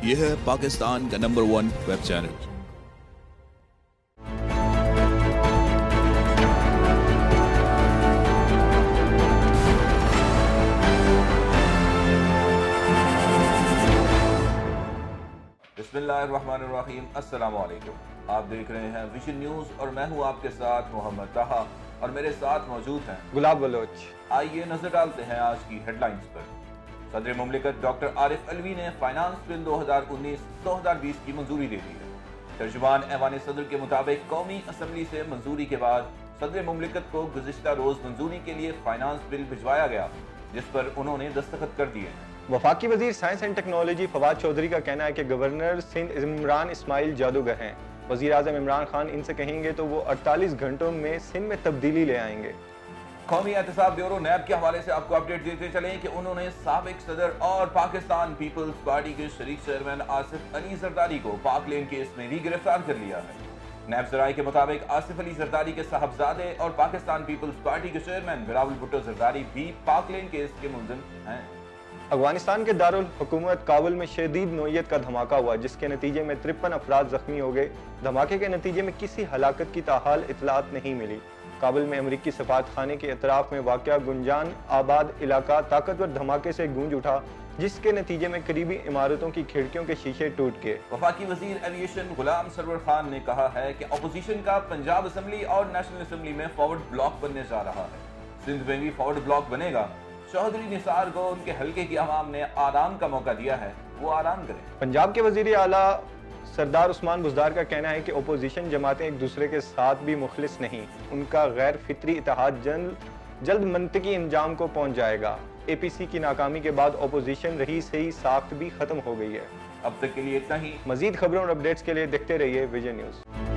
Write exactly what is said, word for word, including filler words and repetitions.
यह है पाकिस्तान का नंबर वन वेब चैनल। बिस्मिल्लाहिर्रहमानिर्रहीम, अस्सलाम वालेकुम। आप देख रहे हैं विजन न्यूज़ और मैं हूं आपके साथ मोहम्मद ताहा और मेरे साथ मौजूद हैं गुलाब बलोच। आइए नजर डालते हैं आज की हेडलाइंस पर। सदर मुमलिकत डॉक्टर आरिफ अलवी ने फाइनेंस बिल दो हज़ार उन्नीस दो हज़ार बीस की मंजूरी दे दी है। तर्जुमान ऐवान सदर के मुताबिक कौमी असम्बली से मंजूरी के बाद सदर मुमलिकत को गुज़िश्ता रोज मंजूरी के लिए फाइनेंस बिल भिजवाया गया, जिस पर उन्होंने दस्तखत कर दिए हैं। वफाकी वजीर science and technology Fawad Chaudhry का कहना है कि गवर्नर सिंध इमरान इस्माइल जादूगर हैं। वजीर आज़म इमरान खान इनसे कहेंगे तो वो अड़तालीस घंटों में सिंध में तब्दीली ले आएंगे। कौमी एहतसाब ब्यूरो नैब के हवाले से आपको अपडेट देते चलें कि उन्होंने साबिक सदर और पाकिस्तान पीपल्स पार्टी के शरीक चेयरमैन आसिफ अली जरदारी को पाक लेन केस में भी गिरफ्तार कर लिया है। नैब जराये के मुताबिक आसिफ अली जरदारी के साहबजादे और पाकिस्तान पीपल्स पार्टी के चेयरमैन बिलावल भुट्टो जरदारी भी पाक लेन केस के मुलजिम हैं। अफगानिस्तान के दारुल हुकूमत काबुल में शदीद नोयत का धमाका हुआ, जिसके नतीजे में तिरपन अफराद जख्मी हो गए। धमाके के नतीजे में किसी हलाकत की ताहाल इतलात नहीं मिली। काबुल में अमरीकी सफारत खाने के अतराफ में वाक़या गुंजान आबाद इलाका ताकतवर धमाके से गूंज उठा, जिसके नतीजे में करीबी इमारतों की खिड़कियों के शीशे टूट गए। वफाकी वजीर एविएशन गुलाम सरवर खान ने कहा है कि अपोजिशन का पंजाब असम्बली और नेशनल असम्बली में फॉरवर्ड ब्लॉक बनने जा रहा है। सिंध में भी फॉरवर्ड ब्लॉक बनेगा। चौधरी निसार को उनके हल्के की अवाम ने आराम का मौका दिया है, वो आराम करें। पंजाब के वजीर आला सरदार उस्मान बुज़दार का कहना है कि ओपोजिशन जमातें एक दूसरे के साथ भी मुखलिस नहीं, उनका गैर फितरी इत्तेहाद जल्द जल्द मंतकी इंजाम को पहुंच जाएगा। ए पी सी की नाकामी के बाद ओपोजिशन रही सही साख्त भी खत्म हो गई है। अब तक के लिए इतना ही। मजीद खबरों और अपडेट्स के लिए देखते रहिए विजन न्यूज़।